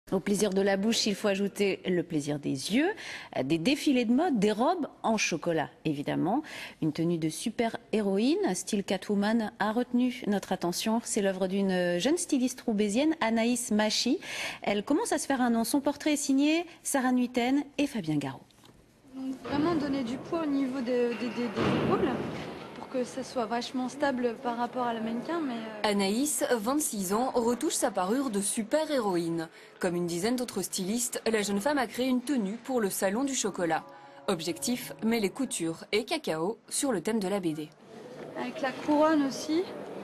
Au plaisir de la bouche, il faut ajouter le plaisir des yeux, des défilés de mode, des robes en chocolat évidemment. Une tenue de super-héroïne, style Catwoman, a retenu notre attention. C'est l'œuvre d'une jeune styliste roubaisienne, Anaïs Machi. Elle commence à se faire un nom. Son portrait est signé Sarah Nuiten et Fabien Garot. Donc vraiment donner du poids au niveau des épaules pour que ça soit vachement stable par rapport à la mannequin. Anaïs, 26 ans, retouche sa parure de super-héroïne. Comme une dizaine d'autres stylistes, la jeune femme a créé une tenue pour le salon du chocolat. Objectif, mêler couture et cacao sur le thème de la BD. Avec la couronne aussi,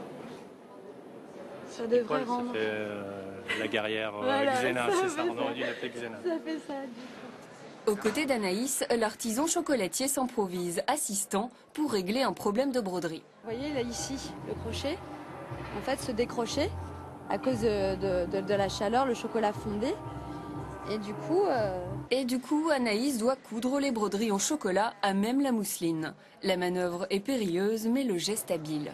ça devrait rendre... Ça fait, la guerrière voilà, Xena, c'est ça, on aurait dû l'appeler Xena. Ça fait ça. Aux côtés d'Anaïs, l'artisan chocolatier s'improvise assistant pour régler un problème de broderie. Vous voyez là ici, le crochet, en fait se décrocher à cause de la chaleur, le chocolat fondé. Et du coup, Anaïs doit coudre les broderies en chocolat à même la mousseline. La manœuvre est périlleuse, mais le geste habile.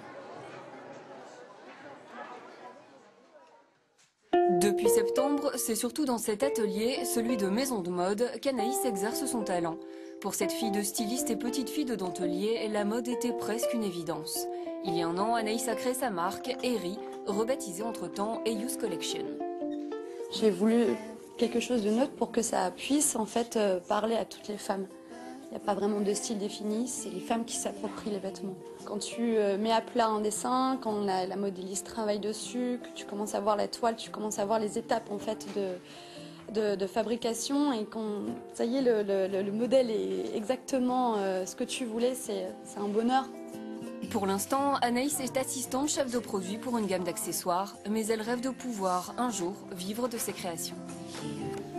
Depuis septembre, c'est surtout dans cet atelier, celui de maison de mode, qu'Anaïs exerce son talent. Pour cette fille de styliste et petite fille de dentelier, la mode était presque une évidence. Il y a un an, Anaïs a créé sa marque, Eri, rebaptisée entre-temps Youth Collection. J'ai voulu quelque chose de neutre pour que ça puisse en fait parler à toutes les femmes. Il n'y a pas vraiment de style défini, c'est les femmes qui s'approprient les vêtements. Quand tu mets à plat un dessin, quand la modéliste travaille dessus, que tu commences à voir la toile, tu commences à voir les étapes en fait de fabrication et quand ça y est, le modèle est exactement ce que tu voulais, c'est un bonheur. Pour l'instant, Anaïs est assistante chef de produit pour une gamme d'accessoires, mais elle rêve de pouvoir, un jour, vivre de ses créations.